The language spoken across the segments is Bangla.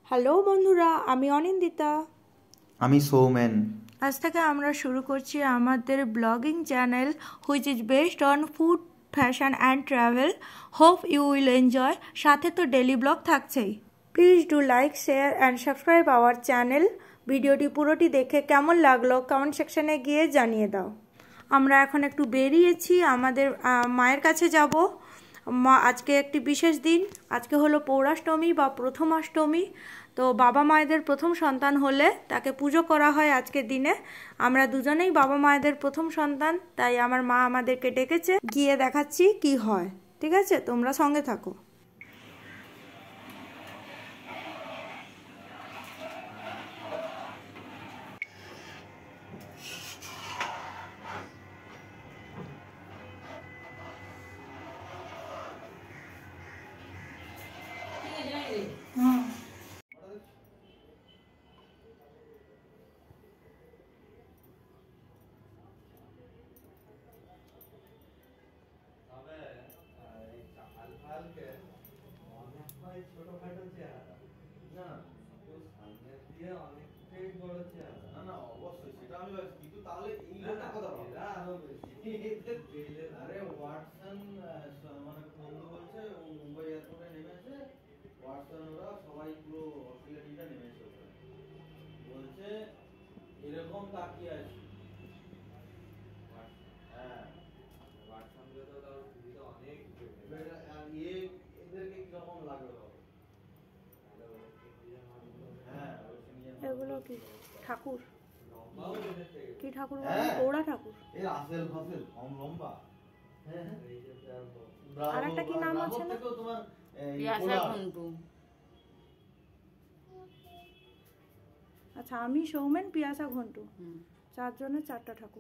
হ্যালো বন্ধুরা, আমি অনিন্দিতা। আমি সৌমেন। আজ থেকে আমরা শুরু করছি আমাদের blogging channel which is based on food, fashion and travel. Hope you will enjoy. সাথে তো ডেলি ব্লগ থাকছেই। Please do like, share and subscribe our channel. ভিডিওটি পুরোটি দেখে কেমন লাগলো কমেন্ট সেকশনে গিয়ে জানিয়ে দাও। আমরা এখন একটু বেরিয়েছি, আমাদের মায়ের কাছে যাব। মা আজকে একটি বিশেষ দিন, আজকে হলো পৌরাষ্টমী বা প্রথমাষ্টমী। তো বাবা মায়েদের প্রথম সন্তান হলে তাকে পুজো করা হয় আজকের দিনে। আমরা দুজনেই বাবা মায়েদের প্রথম সন্তান, তাই আমার মা আমাদেরকে ডেকেছে, গিয়ে দেখাচ্ছি কি হয়। ঠিক আছে, তোমরা সঙ্গে থাকো। এরকম তাকিয়ে আছি। এগুলো কি ঠাকুর? কি ঠাকুর? ওরা ঠাকুর। আর একটা কি নাম আছে না? আচ্ছা, আমি সৌমেন, পিয়াসা, ঘন্টু, চারজনের চারটা ঠাকুর।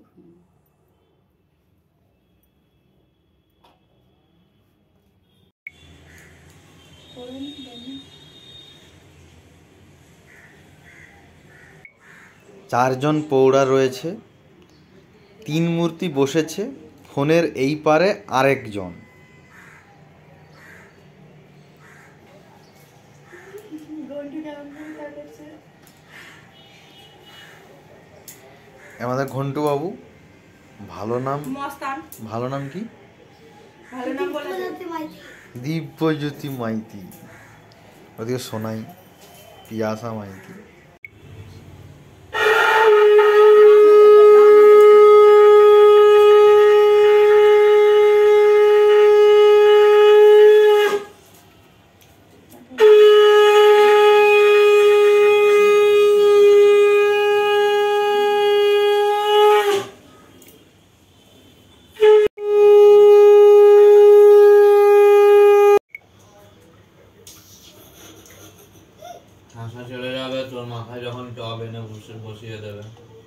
চারজন পৌড়া রয়েছে, তিন মূর্তি বসেছে, ফোনের এই পারে আরেকজন। আমাদের ঘন্টু বাবু। ভালো নাম কি? দিব্যজ্যোতি মাইতি। ওদিকে সোনাই, পিয়াসা মাইতি। হাসা চলে যাবে তোর মাথায় যখন টব এনে বসিয়ে দেবে।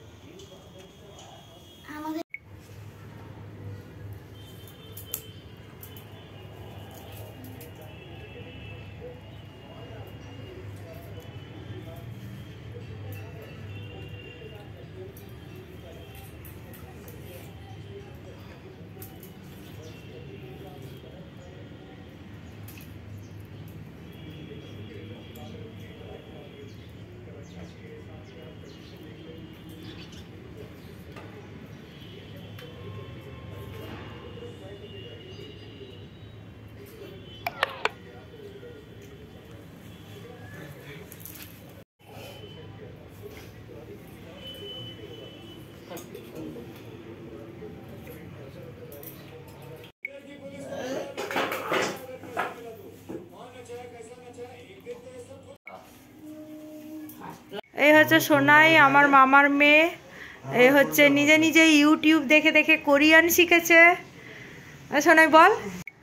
এই হচ্ছে সোনাই, আমার মামার মেয়ে। এই হচ্ছে নিজে নিজে ইউটিউব দেখে দেখে কোরিয়ান শিখেছে। সোনাই বল।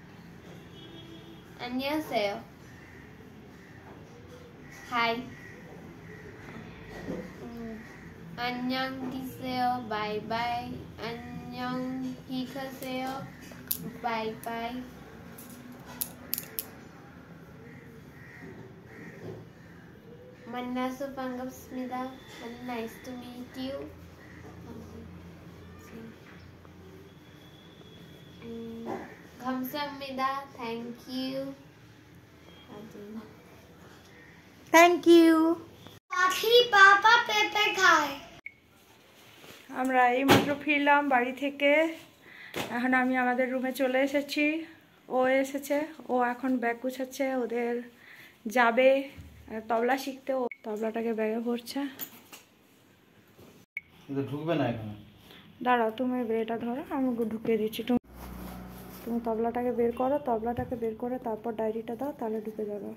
안녕하세요. Hi. 안녕 계세요. 바이 바이. 안녕 계세요. 바이 바이. 만나서 반갑습니다. Nice to meet you. 감사합니다. Thank you. Thank you. পাখি পাপা পেঁপে খায়। আমরা এইমাত্র ফিরলাম বাড়ি থেকে, এখন আমি আমাদের রুমে চলে এসেছি, ও এসেছে, ও এখন ব্যাগ গুছাচ্ছে, ওদের যাবে তবলা শিখতে, ও তবলাটাকে ব্যাগে ভরছে। ঢুকবে না এখানে, দাঁড়াও তুমি এটা ধরো, আমি ঢুকিয়ে দিচ্ছি। তুমি তবলাটাকে বের করো, তবলাটাকে বের করে তারপর ডায়েরিটা দাও, তাহলে ঢুকে যাবে।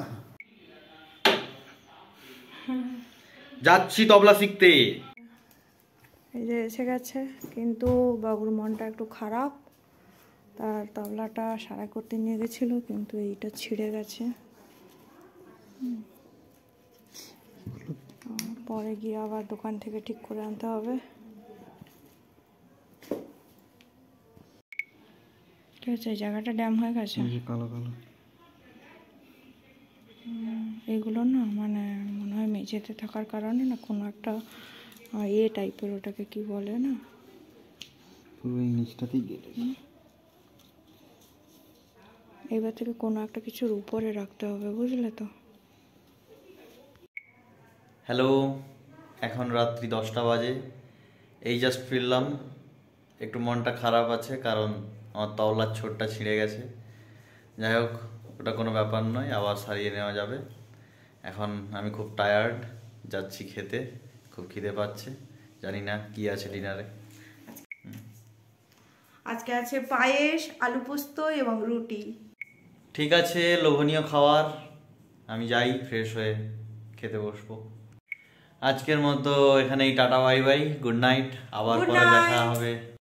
যাচ্ছি তবলা শিখতে। এই যে এসে গেছে, কিন্তু বাবুর মনটা একটু খারাপ, তার তবলাটা সারাই করতে নিয়ে গেছিলো, কিন্তু এইটা ছিঁড়ে গেছে। পরে গিয়ে আবার দোকান থেকে ঠিক করে আনতে হবে। কি হচ্ছে, এই জায়গাটা ড্যাম হয়ে গেছে, কালো কালো এগুলো না মানে মনে হয় মেঝেতে থাকার কারণে না কোনো একটা টাইপের, ওটাকে কি বলে না, পুরো এই নিচটাতেই গেলে। এবার থেকে কোনো একটা কিছুর উপরে রাখতে হবে, বুঝলে তো। হ্যালো, এখন রাত্রি 10টা বাজে, এই জাস্ট ফিরলাম। একটু মনটা খারাপ আছে কারণ আমার তবলার ছোটটা ছিঁড়ে গেছে। যাই হোক, ওটা কোনো ব্যাপার নয়, আবার সারিয়ে নেওয়া যাবে। এখন আমি খুব টায়ার্ড, যাচ্ছি খেতে, খুব খিদে পাচ্ছে, জানি না কি আছে ডিনারে। আজকে আছে পায়েস, আলু পোস্ত এবং রুটি। ঠিক আছে, লোভনীয় খাবার। আমি যাই, ফ্রেশ হয়ে খেতে বসবো। আজকের মতো এখানেই tata bye bye, good night, আবার পরে দেখা হবে।